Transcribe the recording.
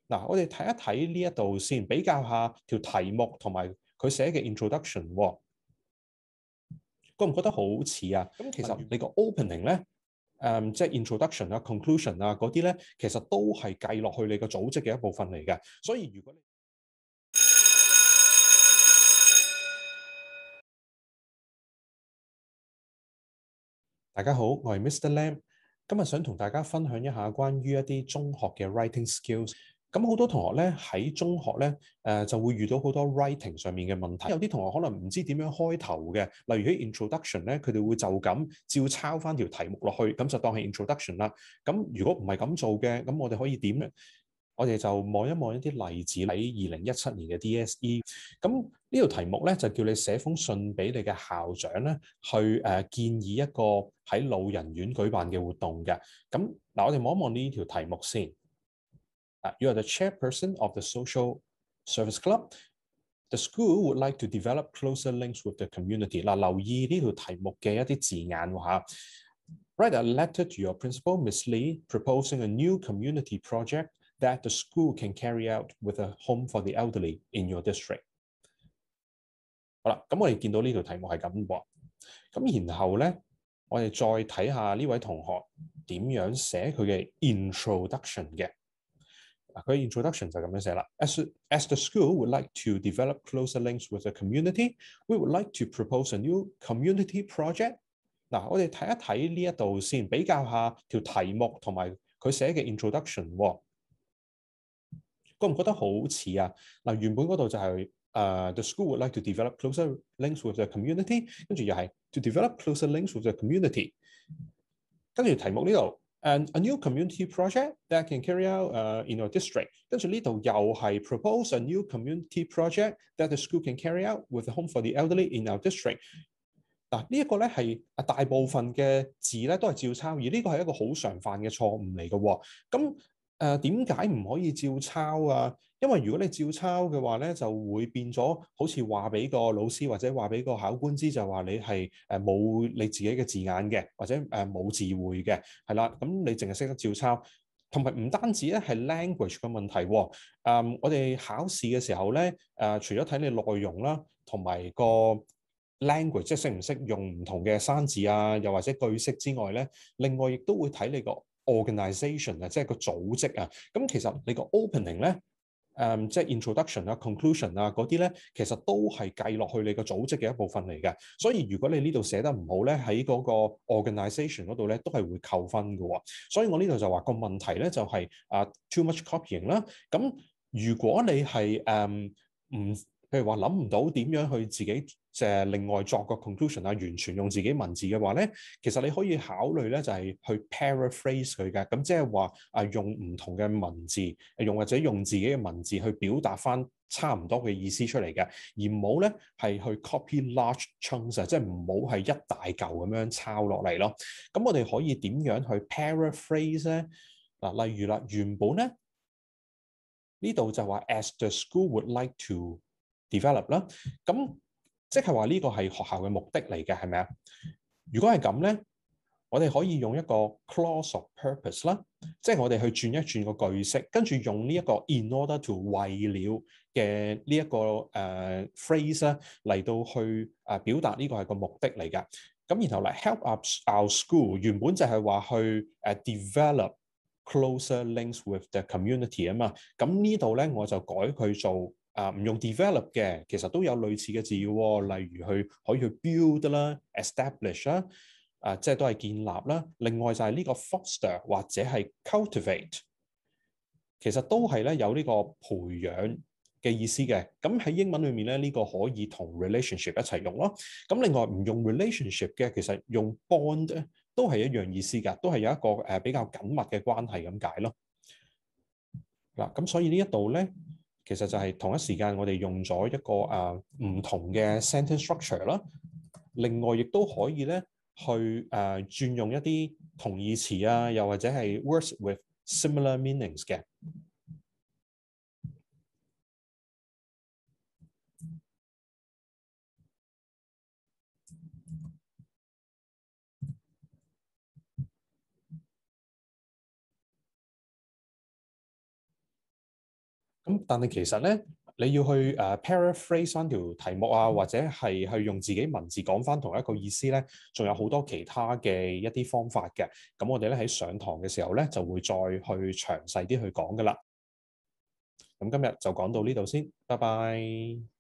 嗱，我哋睇一睇呢一度先，比較下條題目同埋佢寫嘅 introduction，覺唔覺得好似啊？咁其實你個 opening 咧，即係 introduction 啊、conclusion 啊嗰啲咧，其實都係計落去你個組織嘅一部分嚟嘅。所以如果你大家好，我係 Mr. Lam，今日想同大家分享一下關於一啲中學嘅 writing skills。咁好多同學咧喺中學咧，就會遇到好多 writing 上面嘅問題。有啲同學可能唔知點樣開頭嘅，例如喺 introduction 咧，佢哋會就咁照抄翻條題目落去，咁就當係 introduction 啦。咁如果唔係咁做嘅，咁我哋可以點咧？我哋就望一望一啲例子喺2017年嘅 DSE。咁呢條題目咧就叫你寫封信俾你嘅校長咧，去建議一個喺老人院舉辦嘅活動嘅。咁嗱，我哋望一望呢條題目先。You are the chairperson of the social service club. The school would like to develop closer links with the community. 嗱，留意呢條題目嘅一啲字眼喎。Write a letter to your principal, Miss Lee, proposing a new community project that the school can carry out with a home for the elderly in your district。好啦，咁我哋見到呢條題目係咁喎，咁然後咧，我哋再睇下呢位同學點樣寫佢嘅 introduction 嘅。佢 introduction 就咁樣寫啦。As the school would like to develop closer links with the community, we would like to propose a new community project。嗱，我哋睇一睇呢一度先，比較下條題目同埋佢寫嘅 introduction，覺唔覺得好似啊？嗱，原本嗰度就係the school would like to develop closer links with the community，跟住又係 to develop closer links with the community，跟住題目呢度。And a new community project that can carry out in your district。跟住呢度又係 propose a new community project that the school can carry out with a home for the elderly in our district。嗱，呢一個咧係大部分嘅字咧都係照抄，而呢個係一個好常犯嘅錯誤嚟嘅喎。咁點解唔可以照抄啊？因為如果你照抄嘅話咧，就會變咗好似話俾個老師或者話俾個考官知，就話你係冇你自己嘅字眼嘅，或者冇字彙嘅，係啦。咁你淨係識得照抄，同埋唔單止咧係 language 嘅問題喎。我哋考試嘅時候咧，除咗睇你內容啦，同埋個language 即係識唔識用唔同嘅生字啊，又或者句式之外咧，另外亦都會睇你個 organisation 啊，即係個組織啊。咁其實你個 opening 咧，即係 introduction 啊、conclusion 啊嗰啲咧，其實都係計落去你個組織嘅一部分嚟嘅。所以如果你呢度寫得唔好咧，喺嗰個 organisation 嗰度咧，都係會扣分嘅喎。所以我呢度就話個問題咧就係too much copying 啦。咁如果你係唔譬如話諗唔到點樣去自己另外作個 conclusion 啊，完全用自己文字嘅話咧，其實你可以考慮咧就係去 paraphrase 佢嘅，咁即係話用唔同嘅文字，或者用自己嘅文字去表達翻差唔多嘅意思出嚟嘅，而唔好咧係去 copy large chunks，即係唔好係一大嚿咁樣抄落嚟咯。咁我哋可以點樣去 paraphrase 咧？嗱，例如啦，原本咧呢度就話 as the school would like to develop 啦，咁即係話呢個係學校嘅目的嚟嘅，係咪啊？如果係咁咧，我哋可以用一個 clause of purpose 啦，即係我哋去轉一轉個句式，跟住用呢一個 in order to 為了嘅呢一個phrase 咧嚟到去表達呢個係個目的嚟㗎。咁然後嚟 help our school 原本就係話去develop closer links with the community 啊嘛。咁呢度咧我就改佢做唔用 develop 嘅，其實都有類似嘅字喎，例如可以去 build 啦、establish 啦。即係都係建立啦。另外就係呢個 foster 或者係 cultivate，其實都係咧有呢個培養嘅意思嘅。咁喺英文裏面咧，呢個可以同 relationship 一齊用咯。咁另外唔用 relationship 嘅，其實用 bond 都係一樣意思㗎，都係有一個比較緊密嘅關係咁解咯。嗱，咁所以呢一度咧，其實就係同一時間我哋用咗一個唔同嘅 sentence structure 啦。另外亦都可以咧去轉用一啲同義詞啊，又或者係 words with similar meanings 嘅。 咁但係其實咧，你要去paraphrase 翻條題目啊，或者係去用自己文字講翻同一個意思咧，仲有好多其他嘅一啲方法嘅。咁我哋咧喺上堂嘅時候咧，就會再去詳細啲去講噶啦。咁今日就講到呢度先，拜拜。